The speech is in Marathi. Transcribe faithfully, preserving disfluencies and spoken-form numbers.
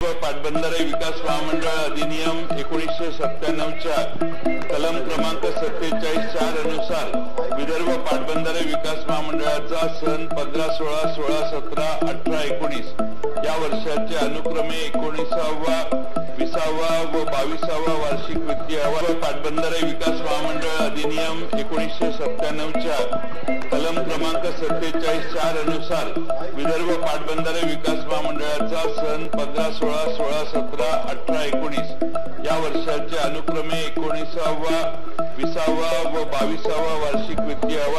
पाटबंधारे विकास महामंडळ अधिनियम एकोणीसशे सत्त्याण्णवच्या कलम क्रमांक सत्तेचाळीस चार अनुसार विदर्भ पाटबंधारे विकास महामंडळाचा सन पंधरा सोळा सोळा सतरा अठरा एकोणीस या वर्षाचे अनुक्रमे एकोणीसावा विसावा व बावीसावा वार्षिक वित्तीय अहवाल पाटबंधारे विकास महामंडळ अधिनियम एकोणीसशे सत्त्याण्णवच्या कलम क्रमांक सत्तेचाळीस चार अनुसार विदर्भ पाटबंधारे विकास महामंडळाचा सन पंधरा सोळा सोळा सतरा अठरा एकोणीस या वर्षाचे अनुक्रमे एकोणीसावा विसावा व बावीसावा वार्षिक वित्तीय अहवाल